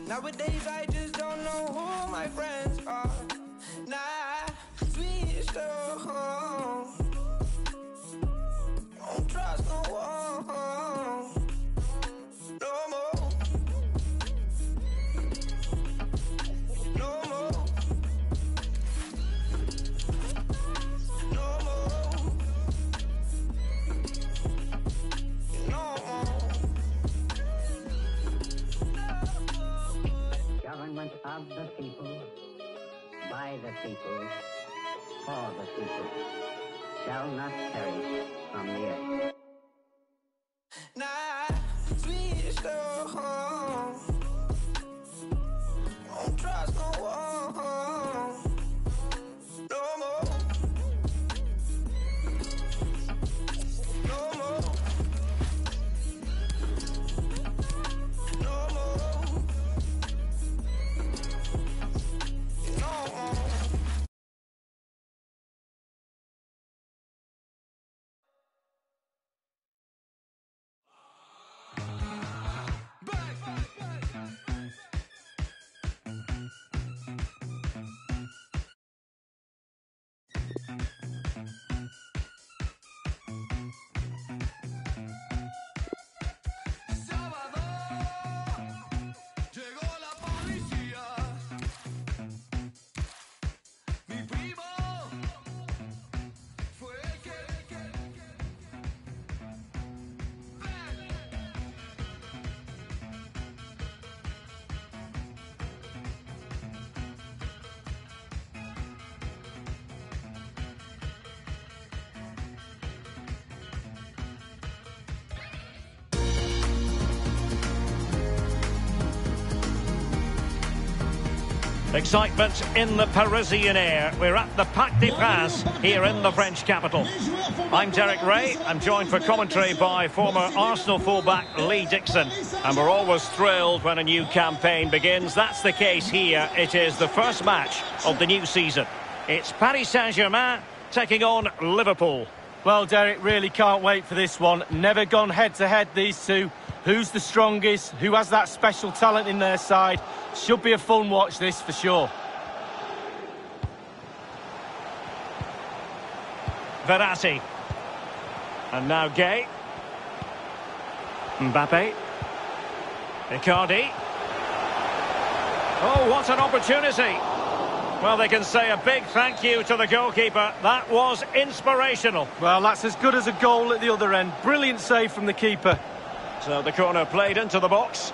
Nowadays I just don't know who my friends are. Nah, switched on. Don't trust no one. No more. No more. No more. No more. Government of the people, by the people, for the people, shall not perish from the earth. Nah, switched on. Don't trust no one. No more. No more. No more. No more. Llegó la policía. Mi primo fue el que. Excitement in the Parisian air. We're at the Parc des Princes here in the French capital. I'm Derek Ray. I'm joined for commentary by former Arsenal fullback Lee Dixon. And we're always thrilled when a new campaign begins. That's the case here. It is the first match of the new season. It's Paris Saint-Germain taking on Liverpool. Well, Derek, really can't wait for this one. Never gone head-to-head, these two. Who's the strongest? Who has that special talent in their side? Should be a fun watch, this, for sure. Verratti. And now Gay. Mbappe. Icardi. Oh, what an opportunity. Well, they can say a big thank you to the goalkeeper. That was inspirational. Well, that's as good as a goal at the other end. Brilliant save from the keeper. So the corner played into the box.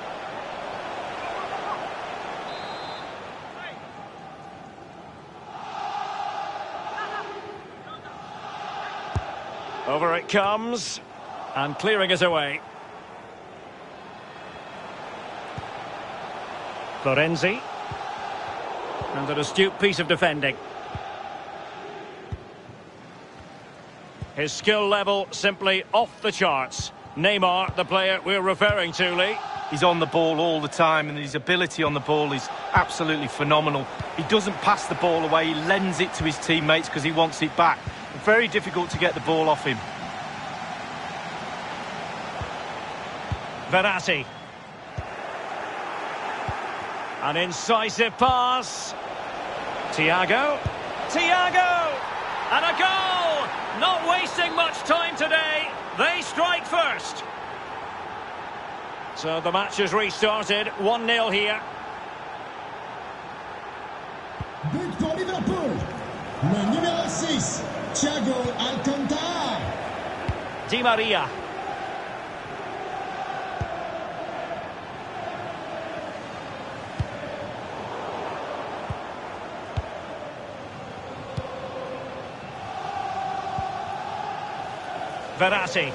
Over it comes. And clearing it away. Florenzi. And an astute piece of defending. His skill level simply off the charts. Neymar, the player we're referring to, Lee. He's on the ball all the time, and his ability on the ball is absolutely phenomenal. He doesn't pass the ball away, he lends it to his teammates because he wants it back. Very difficult to get the ball off him. Verratti. An incisive pass. Thiago. Thiago! And a goal! Not wasting much time today. They strike first. So the match has restarted. 1-0 here. But pour Liverpool. Le numéro 6, Thiago Alcantara. Di Maria. Verratti.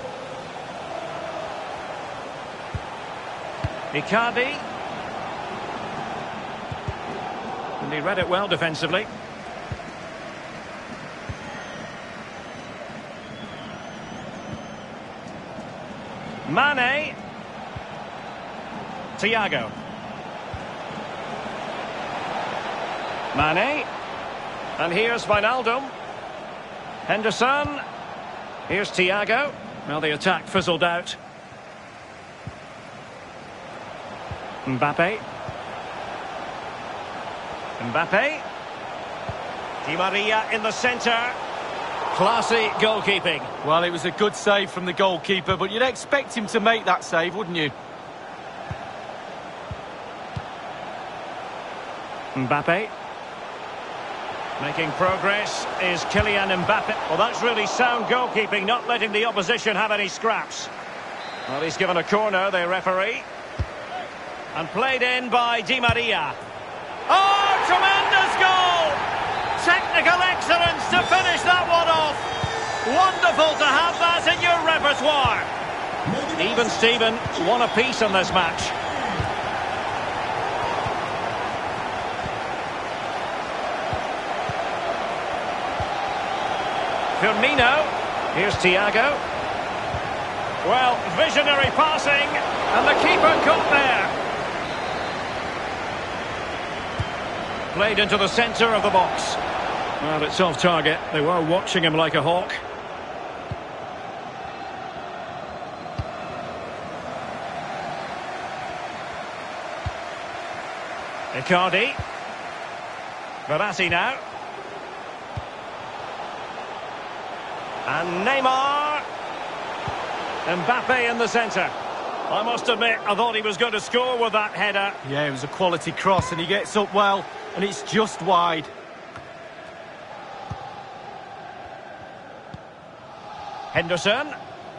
Icardi. And he read it well defensively. Mane. Thiago. Mane. And here's Wijnaldum. Henderson. Here's Thiago. Well, the attack fizzled out. Mbappe. Mbappe. Di Maria in the centre. Classy goalkeeping. Well, it was a good save from the goalkeeper, but you'd expect him to make that save, wouldn't you? Mbappe. Making progress is Kylian Mbappe. Well, that's really sound goalkeeping, not letting the opposition have any scraps. Well, he's given a corner, the referee. And played in by Di Maria. Oh, tremendous goal! Technical excellence to finish that one off. Wonderful to have that in your repertoire. Even Steven, one apiece in this match. Firmino. Here's Thiago. Well, visionary passing, and the keeper got there. Played into the centre of the box. Well, it's off target. They were watching him like a hawk. Icardi. Verratti now. And Neymar. Mbappe in the centre. I must admit, I thought he was going to score with that header. Yeah, it was a quality cross, and he gets up well, and it's just wide. Henderson.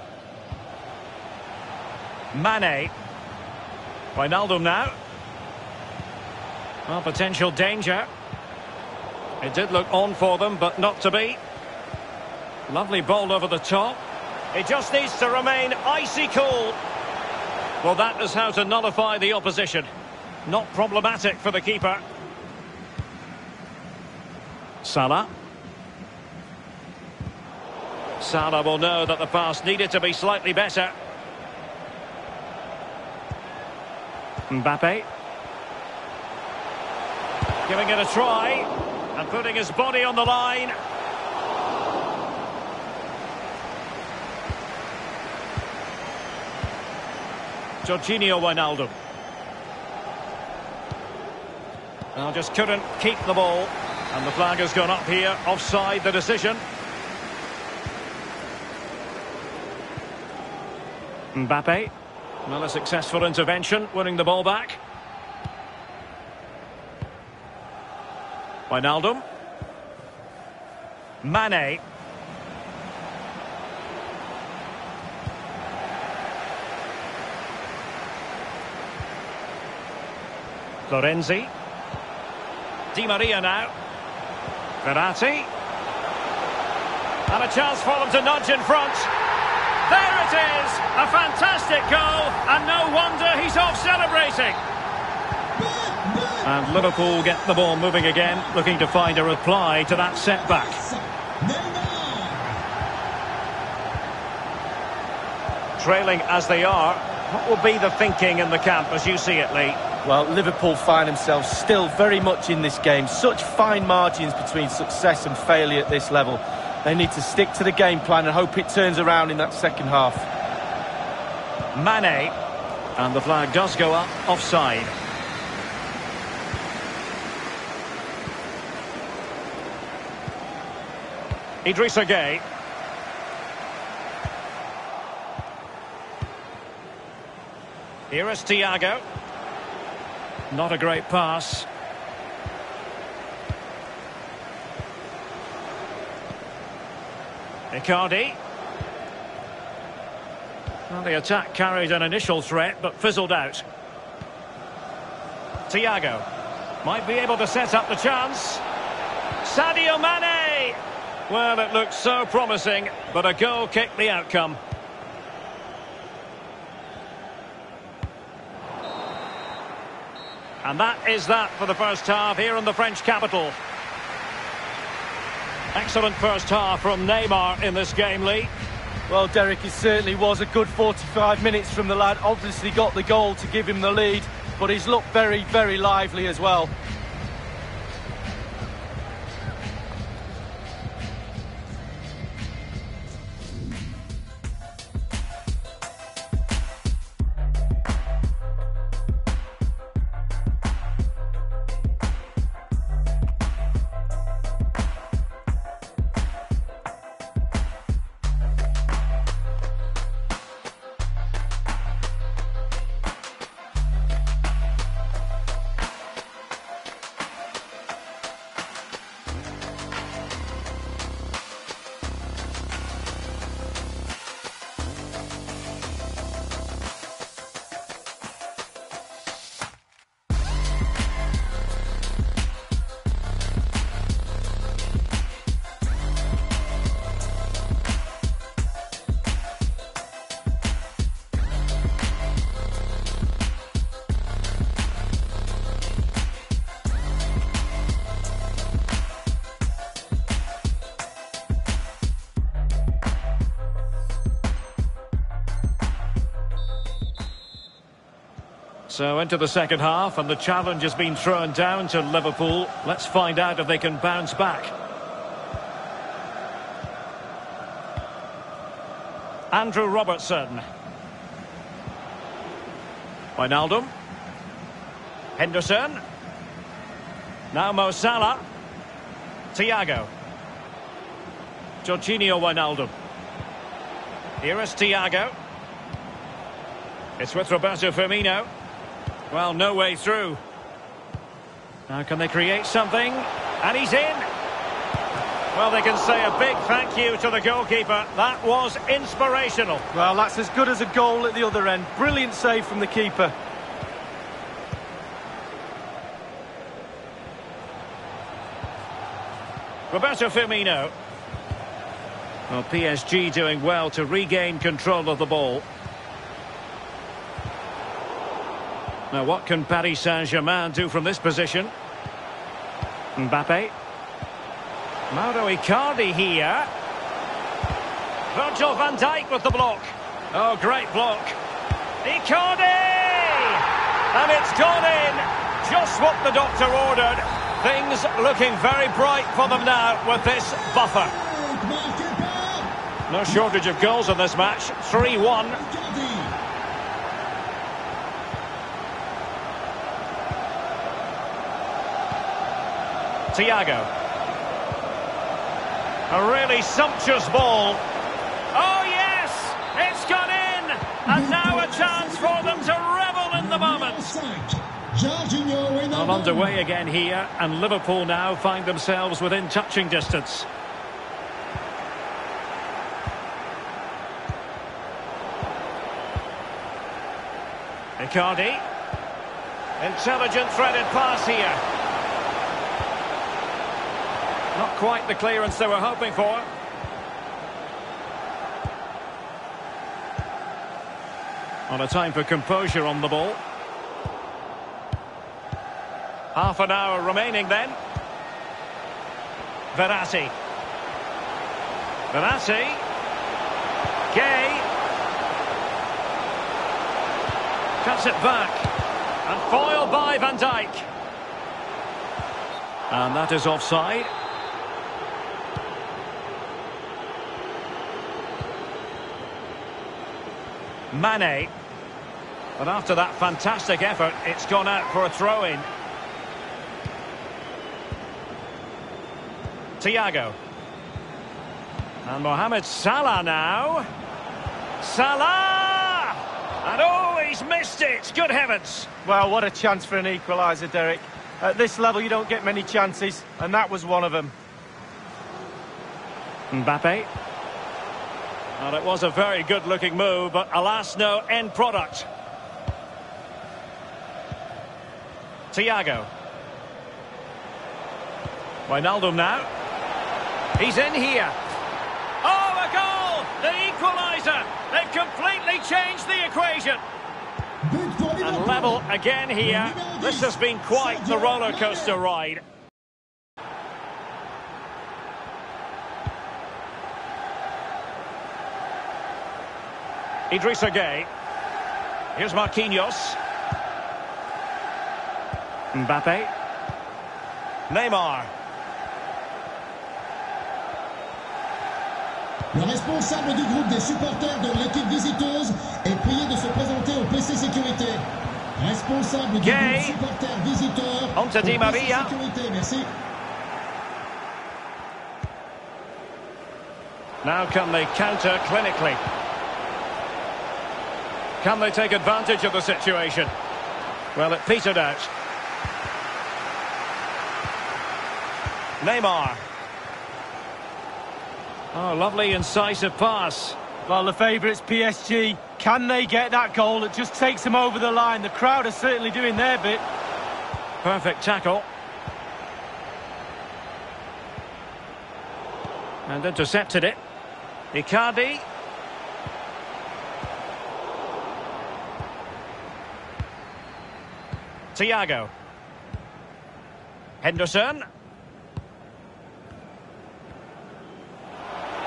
Mane. Wijnaldum now. Well, potential danger. It did look on for them, but not to be. Lovely ball over the top. It just needs to remain icy cool. Well, that is how to nullify the opposition. Not problematic for the keeper. Salah. Salah will know that the pass needed to be slightly better. Mbappe. Giving it a try. And putting his body on the line. Jorginho Wijnaldum. Well, just couldn't keep the ball. And the flag has gone up here. Offside the decision. Mbappe. Well, a successful intervention, winning the ball back. Wijnaldum. Mane. Florenzi. Di Maria now. Verratti. And a chance for them to nudge in front. There it is! A fantastic goal, and no wonder he's off celebrating. And Liverpool get the ball moving again, looking to find a reply to that setback. Trailing as they are, what will be the thinking in the camp as you see it, Lee? Well, Liverpool find themselves still very much in this game. Such fine margins between success and failure at this level. They need to stick to the game plan and hope it turns around in that second half. Mane. And the flag does go up, offside. Idrissa Gueye. Here is Thiago. Not a great pass. Icardi. Well, the attack carried an initial threat, but fizzled out. Thiago might be able to set up the chance. Sadio Mane! Well, it looked so promising, but a goal kicked the outcome. And that is that for the first half here in the French capital. Excellent first half from Neymar in this game, Lee. Well, Derek, it certainly was a good 45 minutes from the lad. Obviously got the goal to give him the lead, but he's looked very, very lively as well. So into the second half, and the challenge has been thrown down to Liverpool. Let's find out if they can bounce back. Andrew Robertson. Wijnaldum. Henderson. Now Mo Salah. Thiago. Jorginho Wijnaldum. Here is Thiago. It's with Roberto Firmino. Well, no way through. Now can they create something? And he's in. Well, they can say a big thank you to the goalkeeper. That was inspirational. Well, that's as good as a goal at the other end. Brilliant save from the keeper. Roberto Firmino. Well, PSG doing well to regain control of the ball. Now, what can Paris Saint-Germain do from this position? Mbappe. Mauro Icardi here. Virgil van Dijk with the block. Oh, great block. Icardi! And it's gone in. Just what the doctor ordered. Things looking very bright for them now with this buffer. No shortage of goals in this match. 3-1. Thiago. A really sumptuous ball. Oh yes! It's gone in! And now a chance for them to revel in the moment. Well, underway again here, and Liverpool now find themselves within touching distance. Icardi. Intelligent threaded pass here. Not quite the clearance they were hoping for. On a time for composure on the ball. Half an hour remaining then. Verratti. Verratti. Gay. Cuts it back. And foiled by Van Dijk. And that is offside. Mane. But after that fantastic effort, it's gone out for a throw-in. Thiago. And Mohamed Salah now. Salah! And oh, he's missed it. Good heavens. Well, what a chance for an equaliser, Derek. At this level, you don't get many chances, and that was one of them. Mbappe. Well, it was a very good-looking move, but alas, no end product. Thiago. Wijnaldum now. He's in here. Oh, a goal! The equaliser! They've completely changed the equation. And level again here. This has been quite the roller coaster ride. Idrissa Gueye. Here's Marquinhos. Mbappe. Neymar. Le responsable du groupe des supporters de l'équipe visiteuse est prié de se présenter au PC Sécurité. Responsable du groupe supporter visiteur au Onto Di PC Maria. Sécurité, merci. Now can they counter clinically? Can they take advantage of the situation? Well, it petered out. Neymar. Oh, lovely incisive pass. Well, the favourites, PSG. Can they get that goal? It just takes them over the line. The crowd are certainly doing their bit. Perfect tackle. And intercepted it. Icardi. Thiago. Henderson.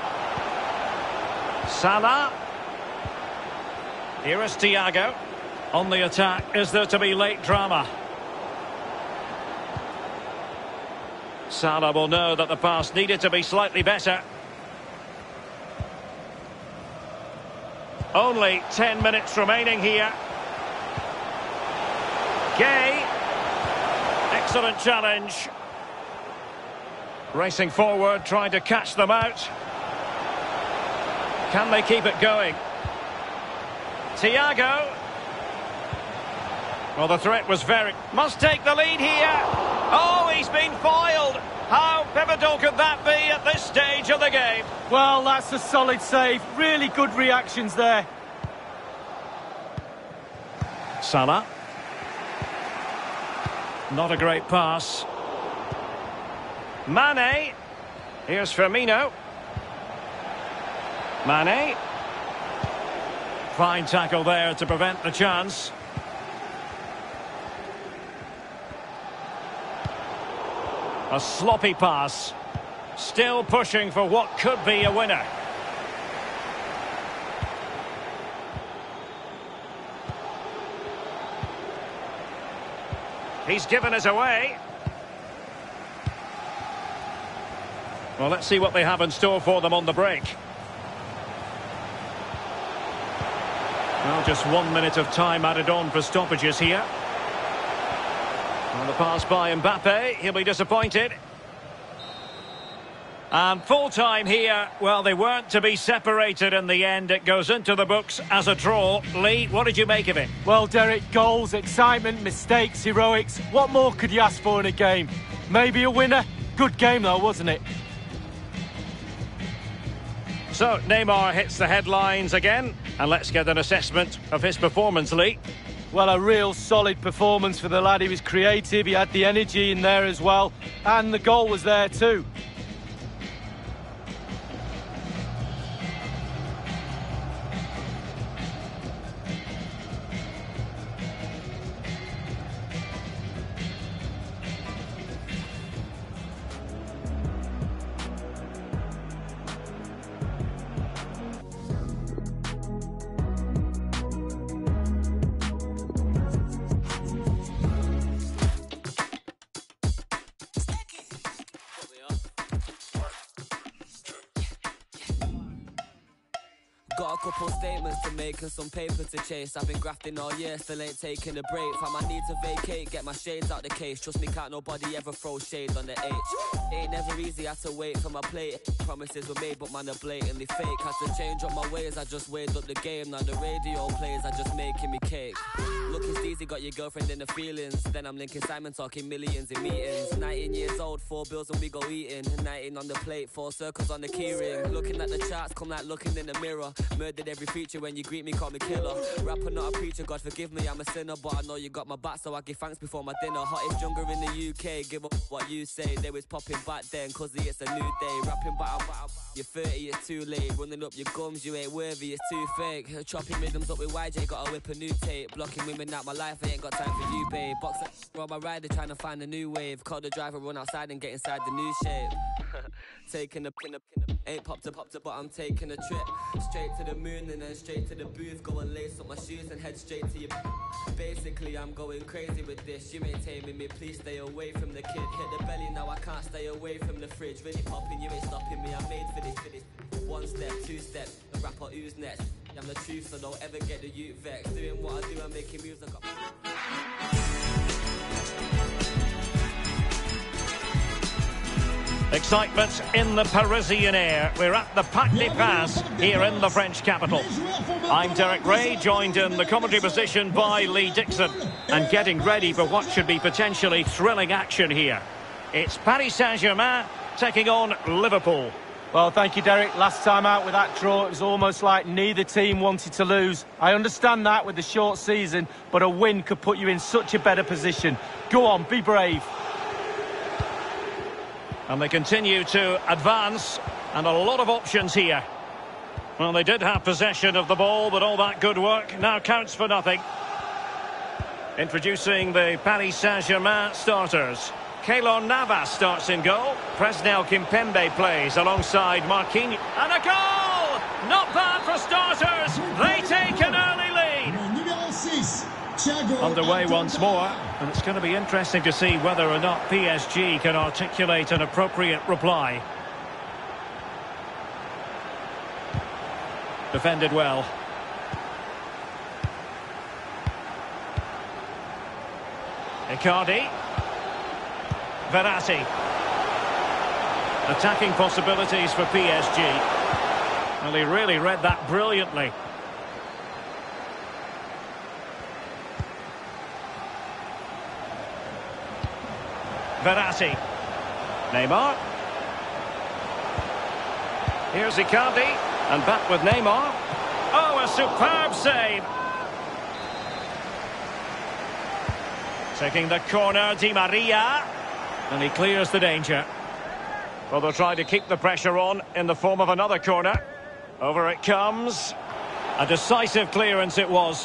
Salah. Here is Thiago. On the attack, is there to be late drama? Salah will know that the pass needed to be slightly better. Only 10 minutes remaining here. Gay. Excellent challenge. Racing forward, trying to catch them out. Can they keep it going? Thiago. Well, the threat was very... Must take the lead here. Oh, he's been foiled. How pivotal could that be at this stage of the game? Well, that's a solid save. Really good reactions there. Salah. Not a great pass. Mane. Here's Firmino. Mane. Fine tackle there to prevent the chance. A sloppy pass. Still pushing for what could be a winner. He's given us away. Well, let's see what they have in store for them on the break. Well, just 1 minute of time added on for stoppages here. On the pass by Mbappe, he'll be disappointed. And full time here, well, they weren't to be separated in the end. It goes into the books as a draw. Lee, what did you make of it? Well, Derek, goals, excitement, mistakes, heroics. What more could you ask for in a game? Maybe a winner? Good game though, wasn't it? So, Neymar hits the headlines again. And let's get an assessment of his performance, Lee. Well, a real solid performance for the lad. He was creative, he had the energy in there as well. And the goal was there too. Got a couple statements to make and some paper to chase. I've been grafting all year, still ain't taking a break. Fam, I need to vacate, get my shades out the case. Trust me, can't nobody ever throw shade on the H. Ain't never easy, had to wait for my plate. Promises were made, but man, they're blatantly fake. Had to change up my ways, I just weighed up the game. Now the radio plays, I just making me cake. Looking steezy, got your girlfriend in the feelings. Then I'm linking Simon, talking millions in meetings. 19 years old, 4 bills and we go eating. 19 on the plate, 4 circles on the keyring. Looking at the charts, come like looking in the mirror. Murdered every feature when you greet me, call me killer. Rapper, not a preacher, God forgive me, I'm a sinner. But I know you got my back, so I give thanks before my dinner. Hottest younger in the UK, give up what you say. They was popping back then, cause it's a new day. Rapping back, you're 30, it's too late. Running up your gums, you ain't worthy, it's too fake. Chopping rhythms up with YJ, gotta whip a new tape. Blocking women out my life, I ain't got time for you, babe. Boxer on my rider, trying to find a new wave. Call the driver, run outside and get inside the new shape. Taking a pin up, ain't popped up, but I'm taking a trip. Straight to the moon and then straight to the booth. Go and lace up my shoes and head straight to your... Basically, I'm going crazy with this. You ain't taming me, please stay away from the kid. Hit the belly, now I can't stay away from the fridge. Really popping, you ain't stopping me, I'm made for this. 1 step, 2 step, the rapper who's next. I'm the truth, so don't ever get the youth vexed. Doing what I do, I'm making moves, I got... Excitement in the Parisian air. We're at the Parc des Princes here in the French capital. I'm Derek Ray, joined in the commentary position by Lee Dixon, and getting ready for what should be potentially thrilling action here. It's Paris Saint-Germain taking on Liverpool. Well, thank you, Derek. Last time out with that draw, it was almost like neither team wanted to lose. I understand that with the short season, but a win could put you in such a better position. Go on, be brave. And they continue to advance, and a lot of options here. Well, they did have possession of the ball, but all that good work now counts for nothing. Introducing the Paris Saint-Germain starters. Keylor Navas starts in goal. Presnel Kimpembe plays alongside Marquinhos. And a goal! Not bad for starters. They take an early lead. Numéro 6, Underway once more, and it's going to be interesting to see whether or not PSG can articulate an appropriate reply. Defended well. Icardi. Verratti. Attacking possibilities for PSG. Well, he really read that brilliantly. Verratti. Neymar. Here's Icardi. And back with Neymar. Oh, a superb save. Taking the corner, Di Maria. And he clears the danger. Well, they'll try to keep the pressure on in the form of another corner. Over it comes. A decisive clearance it was.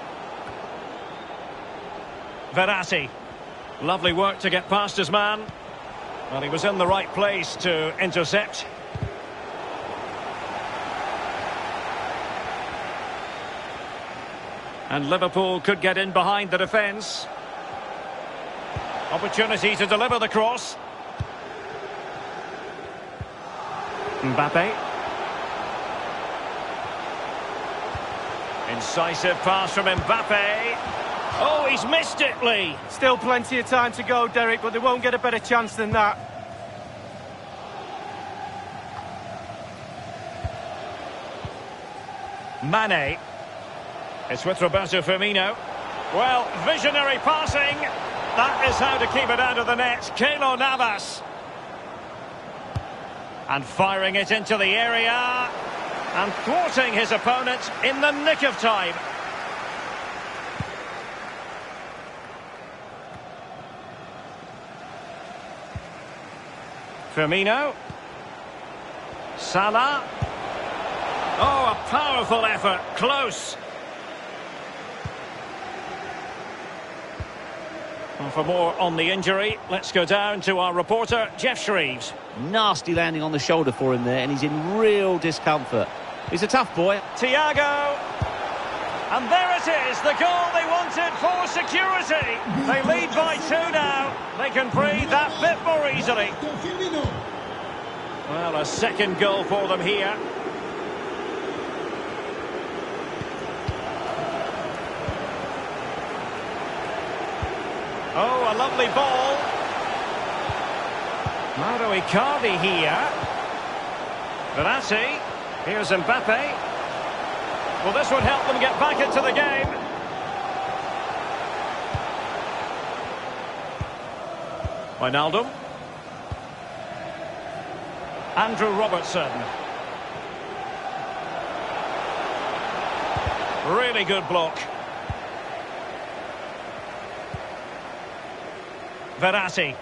Verratti. Lovely work to get past his man. Well, he was in the right place to intercept. And Liverpool could get in behind the defence. Opportunity to deliver the cross. Mbappe. Incisive pass from Mbappe. Oh, he's missed it, Lee. Still plenty of time to go, Derek, but they won't get a better chance than that. Mane. It's with Roberto Firmino. Well, visionary passing. That is how to keep it out of the net. Keylor Navas. And firing it into the area. And thwarting his opponent in the nick of time. Firmino. Salah. Oh, a powerful effort. Close. Well, for more on the injury, let's go down to our reporter, Jeff Shreves. Nasty landing on the shoulder for him there, and he's in real discomfort. He's a tough boy. Thiago. And there it is, the goal they wanted for security. They lead by 2 now. They can breathe that bit more easily. Well, a second goal for them here. Oh, a lovely ball. Mauro Icardi here. Verratti. Here's Mbappe. Well, this would help them get back into the game. Wijnaldum. Andrew Robertson. Really good block. Verratti.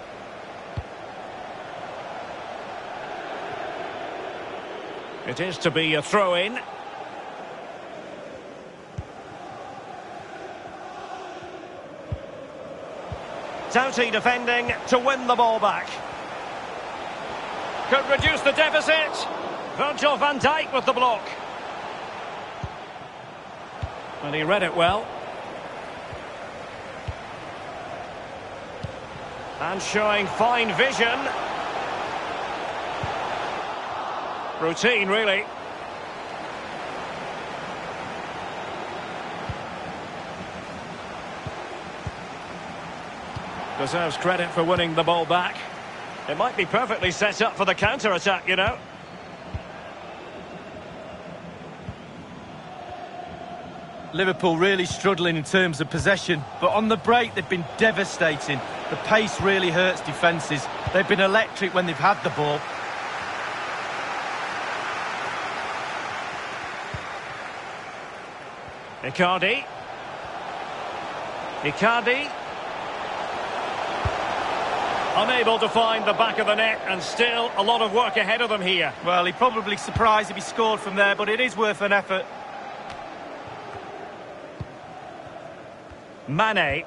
It is to be a throw-in. Doughty defending to win the ball back. Could reduce the deficit. Virgil van Dijk with the block. And he read it well. And showing fine vision. Routine, really. Deserves credit for winning the ball back. It might be perfectly set up for the counter-attack, you know. Liverpool really struggling in terms of possession, but on the break they've been devastating. The pace really hurts defences. They've been electric when they've had the ball. Icardi. Icardi. Unable to find the back of the net, and still a lot of work ahead of them here. Well, he'd probably surprised if he scored from there, but it is worth an effort. Mane.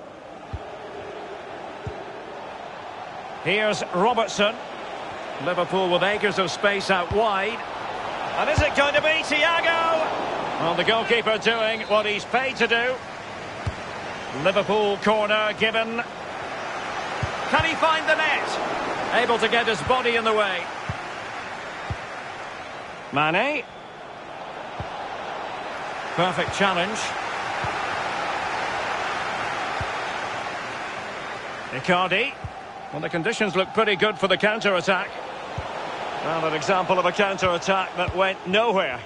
Here's Robertson. Liverpool with acres of space out wide. And is it going to be Thiago? Well, the goalkeeper doing what he's paid to do. Liverpool corner given. Can he find the net? Able to get his body in the way. Mane. Perfect challenge. Icardi. Well, the conditions look pretty good for the counter-attack. Well, an example of a counter-attack that went nowhere.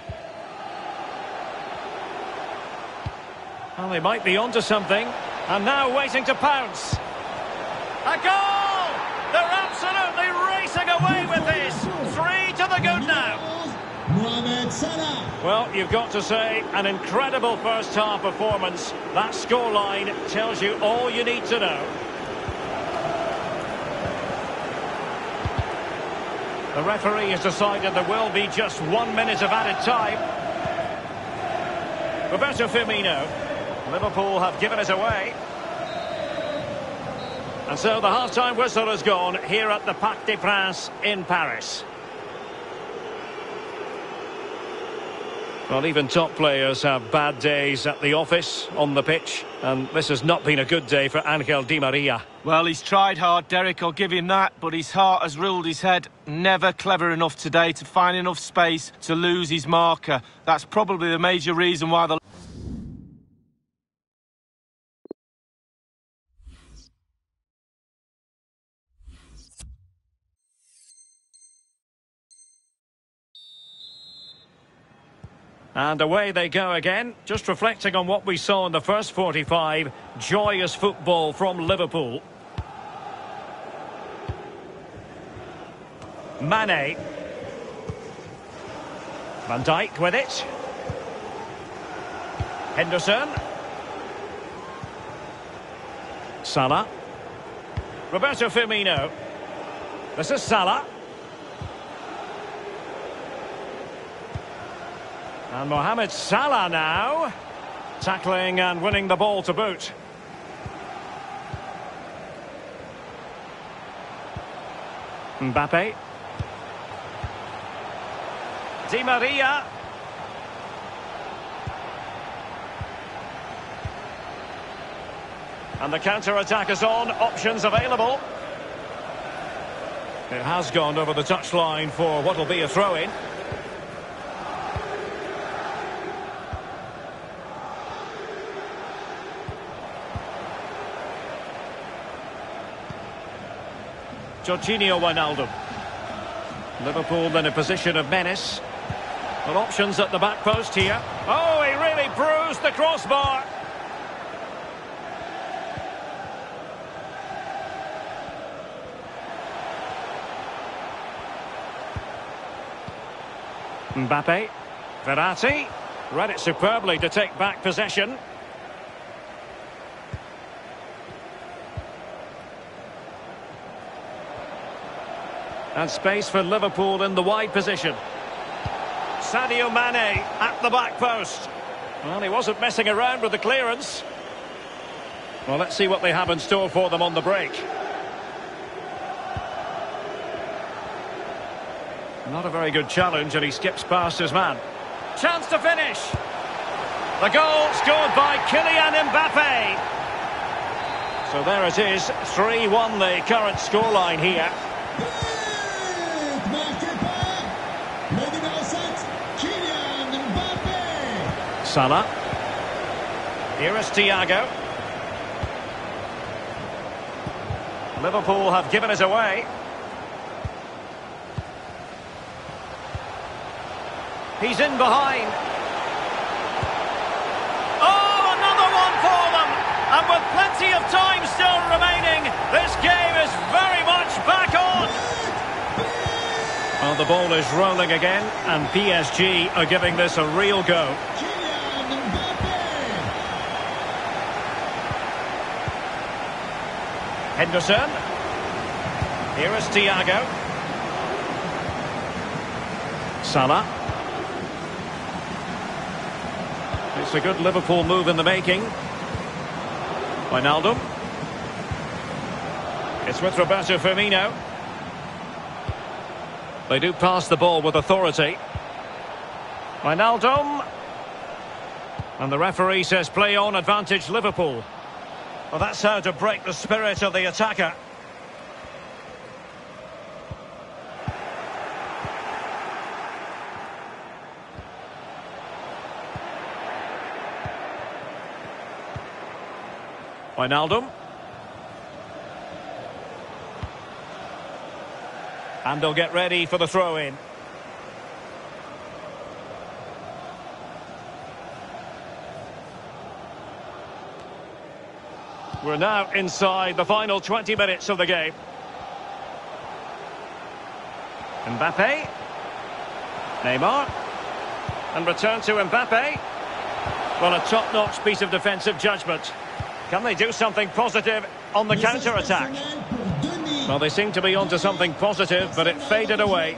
Well, they might be onto something. And now waiting to pounce. A goal! They're absolutely racing away with this. 3 to the good now. Well, you've got to say, an incredible first-half performance. That scoreline tells you all you need to know. The referee has decided there will be just 1 minute of added time. Roberto Firmino. Liverpool have given it away. And so the half-time whistle has gone here at the Parc des Princes in Paris. Well, even top players have bad days at the office, on the pitch, and this has not been a good day for Angel Di Maria. Well, he's tried hard, Derek, I'll give him that, but his heart has ruled his head. Never clever enough today to find enough space to lose his marker. That's probably the major reason why the... And away they go again, just reflecting on what we saw in the first 45. Joyous football from Liverpool. Mane. Van Dijk with it. Henderson. Salah. Roberto Firmino. This is Salah. And Mohamed Salah now, tackling and winning the ball to boot. Mbappe. Di Maria. And the counter-attack is on, options available. It has gone over the touchline for what will be a throw-in. Jorginho Wijnaldum. Liverpool in a position of menace. Well, options at the back post here. Oh, he really bruised the crossbar. Mbappe. Verratti. Read it superbly to take back possession. And space for Liverpool in the wide position. Sadio Mane at the back post. Well, he wasn't messing around with the clearance. Well, let's see what they have in store for them on the break. Not a very good challenge, and he skips past his man. Chance to finish. The goal scored by Kylian Mbappe. So there it is, 3-1 the current scoreline here. Salah. Here is Thiago. Liverpool have given it away. He's in behind. Oh, another one for them. And with plenty of time still remaining, this game is very much back on. Well, the ball is rolling again, and PSG are giving this a real go. Henderson. Here is Thiago. Salah. It's a good Liverpool move in the making. Wijnaldum. It's with Roberto Firmino. They do pass the ball with authority. Wijnaldum. And the referee says play on, advantage Liverpool. Well, that's how to break the spirit of the attacker. Wijnaldum. And they'll get ready for the throw-in. We're now inside the final 20 minutes of the game. Mbappe. Neymar. And return to Mbappe. Well, a top-notch piece of defensive judgment. Can they do something positive on the counter-attack? Well, they seem to be onto something positive, but it faded away.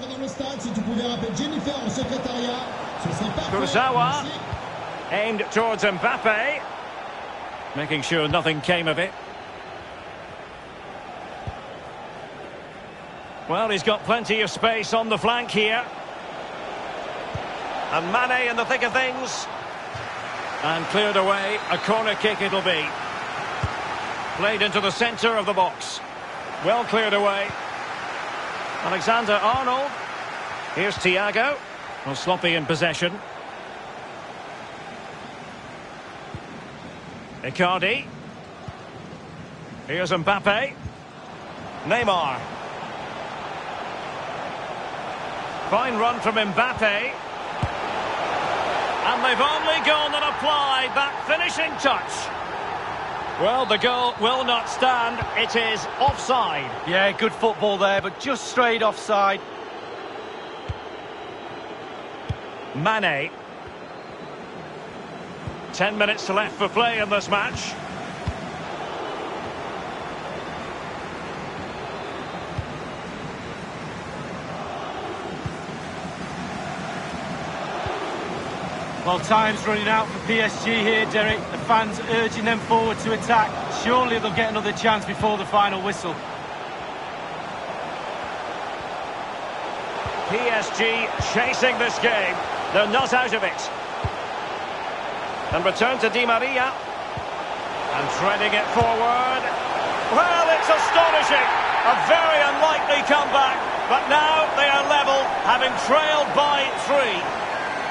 Kurzawa. Aimed towards Mbappe. Making sure nothing came of it. Well, he's got plenty of space on the flank here. And Mane in the thick of things. And cleared away. A corner kick it'll be. Played into the centre of the box. Well cleared away. Alexander-Arnold. Here's Thiago. Well, sloppy in possession. Icardi. Here's Mbappe. Neymar. Fine run from Mbappe. And they've only gone and applied that finishing touch. Well, the goal will not stand. It is offside. Yeah, good football there, but just straight offside. Mane. 10 minutes left for play in this match. Well, time's running out for PSG here, Derek. The fans urging them forward to attack. Surely they'll get another chance before the final whistle. PSG chasing this game. They're not out of it. And return to Di Maria. And threading it forward. Well, it's astonishing. A very unlikely comeback. But now they are level, having trailed by 3.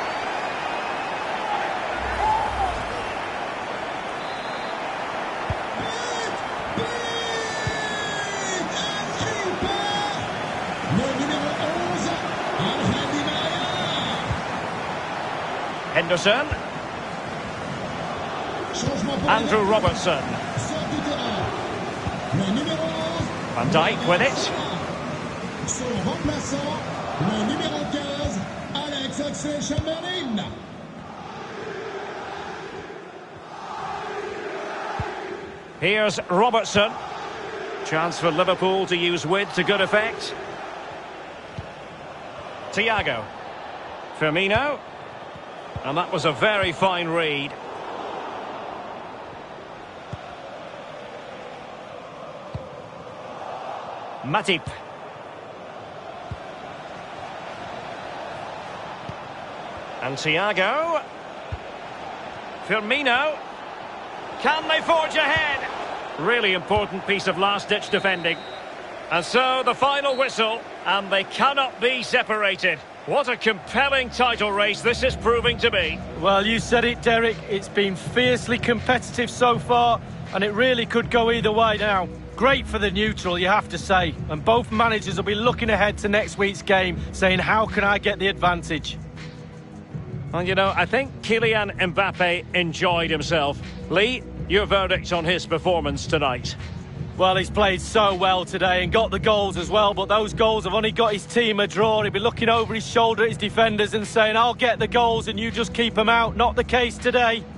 Henderson. Andrew Robertson. Van Dijk with it. Here's Robertson. Chance for Liverpool to use width to good effect. Thiago. Firmino. And that was a very fine read. Matip. And Thiago. Firmino. Can they forge ahead? Really important piece of last-ditch defending. And so the final whistle, and they cannot be separated. What a compelling title race this is proving to be. Well, you said it, Derek. It's been fiercely competitive so far, and it really could go either way now. Great for the neutral, you have to say. And both managers will be looking ahead to next week's game, saying, how can I get the advantage? Well, you know, I think Kylian Mbappe enjoyed himself. Lee, your verdict on his performance tonight? Well, he's played so well today and got the goals as well, but those goals have only got his team a draw. He'll be looking over his shoulder at his defenders and saying, I'll get the goals and you just keep them out. Not the case today.